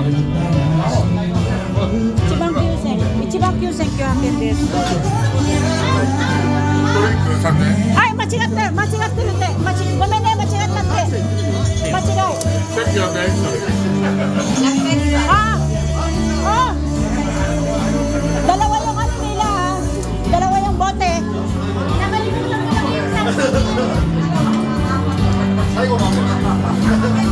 一番9900円です。はい、間違ってるって。ごめんね、間違ったって。間違い。Dalawa yung ano nila, dalawa yung bote. Nakalimutan ko lang yung isa.